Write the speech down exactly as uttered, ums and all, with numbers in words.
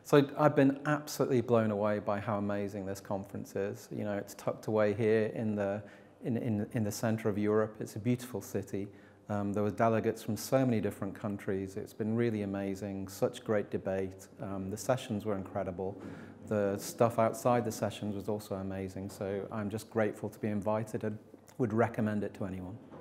So I've been absolutely blown away by how amazing this conference is. You know, it's tucked away here in the, in, in, in the center of Europe. It's a beautiful city. Um, there were delegates from so many different countries. It's been really amazing, such great debate. Um, the sessions were incredible. The stuff outside the sessions was also amazing. So I'm just grateful to be invited and would recommend it to anyone.